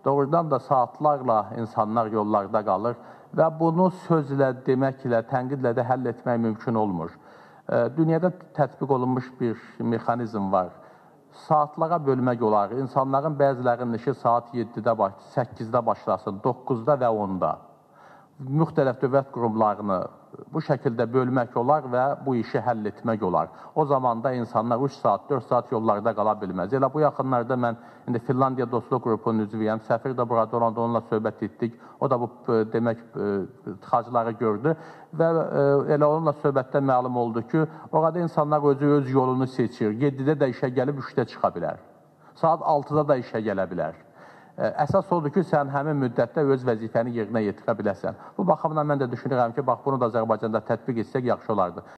Doğrudan da saatlarla insanlar yollarda qalır və bunu sözlə, deməklə, tənqidlə də həll etmək mümkün olmur. Dünyada tətbiq olunmuş bir mexanizm var. Saatlara bölmək olar. İnsanların bəzilərinin işi saat 7-də, 8-də başlasın, 9-da və 10-da. Müxtəlif dövlət qurumlarını bu şəkildə bölmək olar və bu işi həll etmək olar. O zaman da insanlar 3 saat, 4 saat yollarda qala bilməz. Elə bu yaxınlarda mən indi Finlandiya Dostluq Qrupunun üzvüyəm. Səfir də burada olanda onunla söhbət etdik. O da bu demək tıxacları gördü və elə onunla söhbətdə məlum oldu ki, orada insanlar öz yolunu seçir. 7-də də işə gəlib 3-də çıxa bilər. Saat 6-da da işə gələ bilər. Əsas odur ki, sən həmin müddətdə öz vəzifəni yerinə yetirə biləsən. Bu baxımdan mən də düşünürəm ki, bax bunu da Azərbaycanda tətbiq etsək yaxşı olardı.